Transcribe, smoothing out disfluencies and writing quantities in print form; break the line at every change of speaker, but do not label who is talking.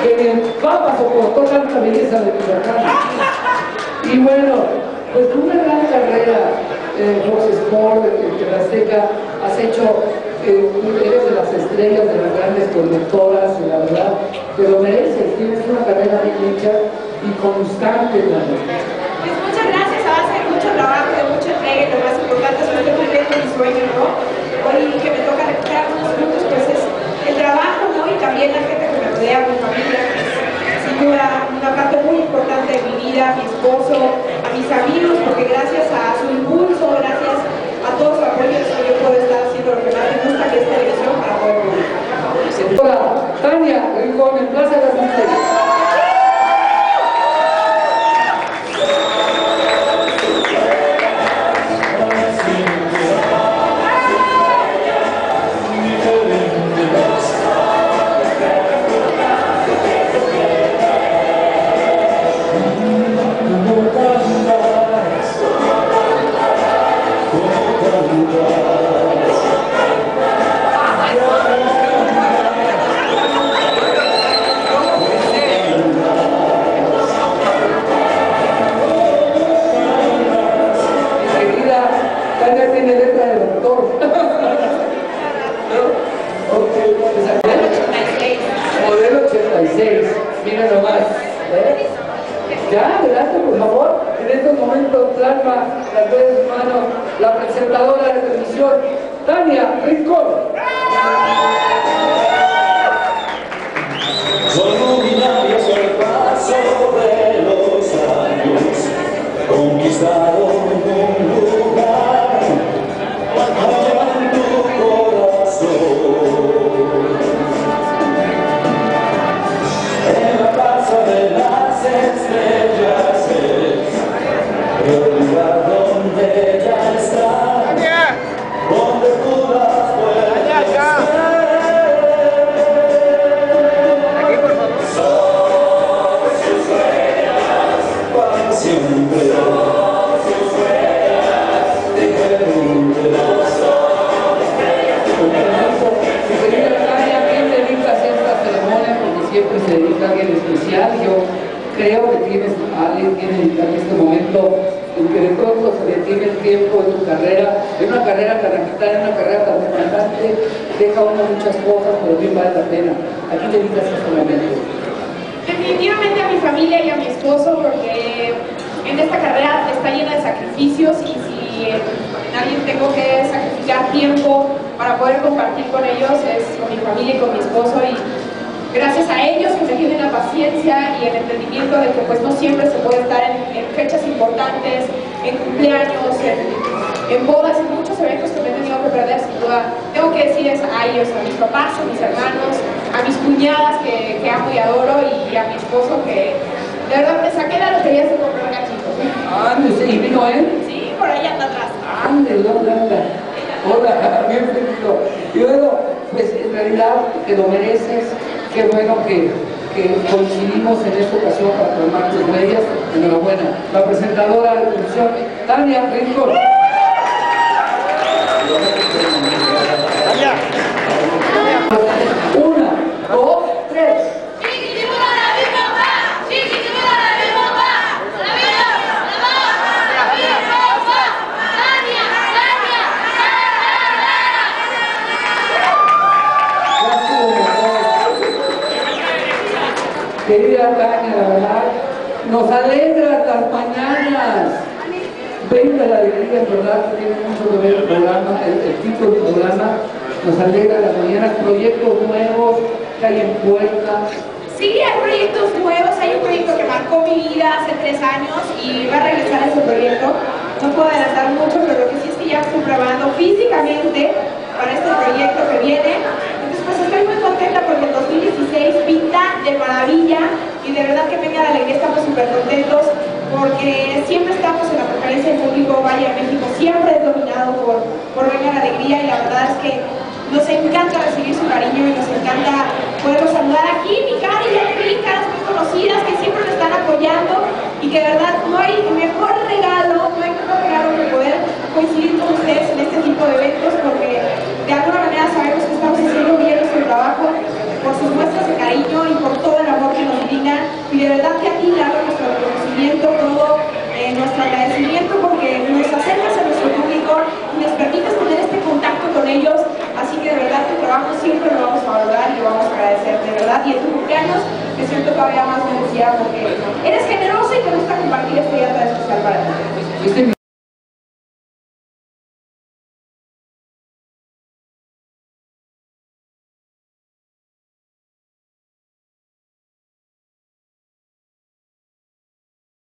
que mi papá soportó tanta belleza de Michoacán. Y bueno, pues una gran carrera en Fox Sport, en Azteca, has hecho, eres de las estrellas, de las grandes conductoras, y la verdad, te lo mereces, tienes una carrera bien hecha y constante, ¿no?
Pues muchas gracias, a base de mucho trabajo, de mucha entrega, y lo más importante es que estoy cumpliendo mi sueño, ¿no? Hoy que me toca recuperar unos minutos, pues es el trabajo, ¿no? Y también la gente que me rodea, mi familia, que es sin duda una parte muy importante de mi vida, a mi esposo, a mis amigos, porque gracias a su impulso, gracias a todo su apoyo, yo puedo estar haciendo lo que más me gusta, que es televisión, para poder publicar.
Hola, Tania Rincón, en Plaza de las Misterias. Modelo 86, mira nomás. Ya, adelante, por favor. En estos momentos plasma las dos de su mano la presentadora de televisión, Tania Rincón.
Son luminarios el paso de los años, conquistaron un lugar allá en tu corazón. En la casa de las estrellas es el lugar donde ella está, donde tú las puedes ver. Siempre sus huellas de
¿Quién dedicas esta ceremonia? Porque siempre se dedica a alguien especial. Yo creo que tienes a alguien que dedicar en este momento en que de pronto se detiene el tiempo en tu carrera, en una carrera tan agitada, en una carrera tan demandante, deja uno muchas cosas, pero bien vale la pena. ¿A quién dedicas este momento?
Definitivamente a mi familia y a mi esposo, porque en esta carrera está llena de sacrificios y si en alguien tengo que sacrificar tiempo para poder compartir con ellos es con mi familia y con mi esposo, y gracias a ellos que me tienen la paciencia y el entendimiento de que pues no siempre se puede estar en fechas importantes, en cumpleaños, en bodas, en muchos eventos que me he tenido que perder, sin duda. Tengo que decirles a ellos, a mis papás, a mis hermanos, a mis cuñadas que amo y adoro, y a mi esposo que de verdad me saqué la lotería sin comprar gachitos.
Ande, ¿y vino él?
Sí, por ahí anda atrás.
Ande, hola. Hola, bienvenido. Y bueno, pues en realidad te lo mereces. Qué bueno que coincidimos en esta ocasión para tomar tus huellas. Enhorabuena. La presentadora de televisión, Tania Rincón. Una, dos, tres. Querida Tania, la verdad, nos alegra las mañanas. Venga la alegría, en verdad, que tiene mucho que ver el programa, el título del programa. Nos alegra las mañanas, proyectos nuevos que hay en puerta.
Sí, hay proyectos nuevos, hay un proyecto que marcó mi vida hace 3 años y va a regresar a ese proyecto. No puedo adelantar mucho, pero lo que sí es que ya estoy trabajando físicamente para este proyecto que viene. Entonces, pues estoy muy contenta porque el 2016 pinta de maravilla y de verdad que venga la alegría, estamos súper contentos porque siempre estamos en la preferencia del público Valle de México, siempre es dominado por Venga la Alegría, y la verdad es que nos encanta recibir su cariño y nos encanta poderlos saludar aquí, mi Cari y aquí, caras muy conocidas que siempre nos están apoyando, y que de verdad no hay mejor regalo que poder coincidir con ustedes en este tipo de eventos, porque de alguna manera sabemos que estamos haciendo bien nuestro trabajo por sus muestras de cariño y por todo el amor que de verdad que a ti darle nuestro reconocimiento, todo nuestro agradecimiento porque nos acercas a nuestro público y nos permites tener este contacto con ellos, así que de verdad tu trabajo siempre lo vamos a valorar y lo vamos a agradecer, de verdad, y en tu cumpleaños me siento todavía más bendecida porque eres generoso y te gusta compartir este día tan especial para ti.